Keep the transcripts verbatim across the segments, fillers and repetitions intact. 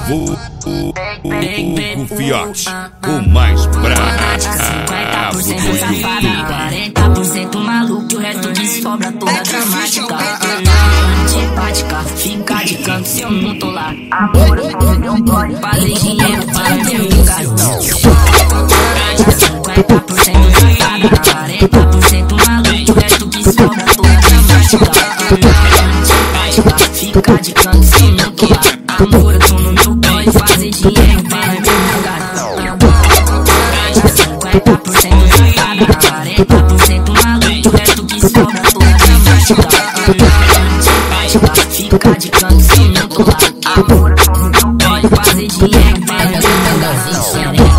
Vulgo Fiote, o mais brabo do YouTube. quarenta por cento maluco, o resto que sobra toda dramática. Antipática, fica de canto se eu não tô lá. Amor, não pode fazer dinheiro para meu cartão. cinquenta por cento safada, quarenta por cento maluco, o resto que sobra toda dramática. Antipática, fica de canto se eu não tô lá. Amor, eu tô no meu pode fazer dinheiro para meu cartão. cinquenta por cento safada, quarenta por cento maluco, o resto que sobra toda dramática. Antipática, fica de canto se eu não tô lá. Amor, eu tô no meu pode fazer dinheiro para meu cartão.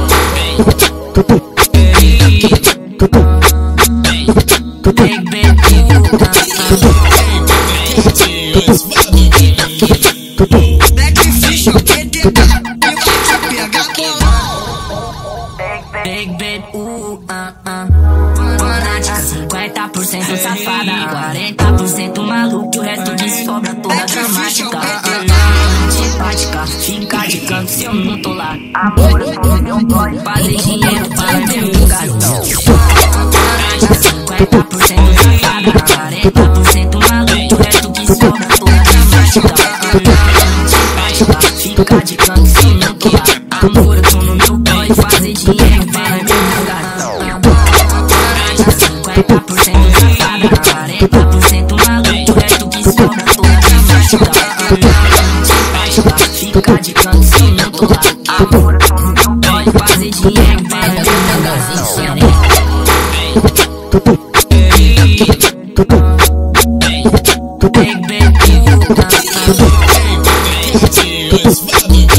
cinquenta por cento safada, quarenta por cento maluco, o resto que sobra toda dramática. Antipática, fica de canto se eu não tô lá. Amor, não pode fazer dinheiro para meu cartão. cinquenta por cento safada, quarenta por cento maluco, o resto que sobra toda dramática. Antipática, fica de canto se eu não tô lá. Amor, eu tô no meu pode fazer dinheiro para meu cartão. cinquenta por cento safada, quarenta por cento maluco, o resto que sobra toda dramática. Antipática, fica de canto se eu não tô lá. Amor, eu tô no meu pode fazer dinheiro para meu cartão. Big, big,